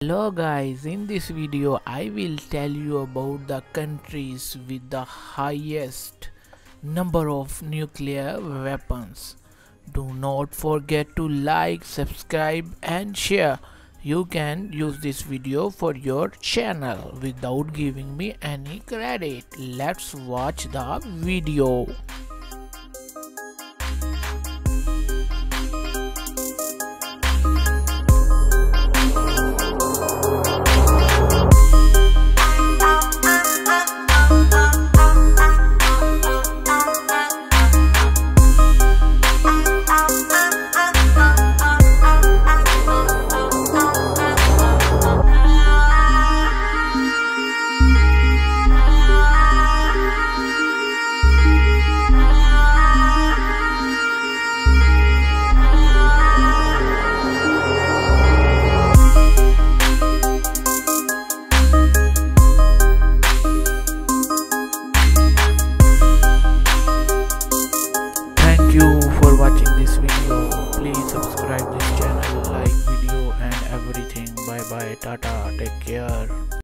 Hello guys, in this video I will tell you about the countries with the highest number of nuclear weapons. Do not forget to like, subscribe and share. You can use this video for your channel without giving me any credit. Let's watch the video. Thank you for watching this video. Please subscribe this channel, like video and everything. Bye bye, tata, take care.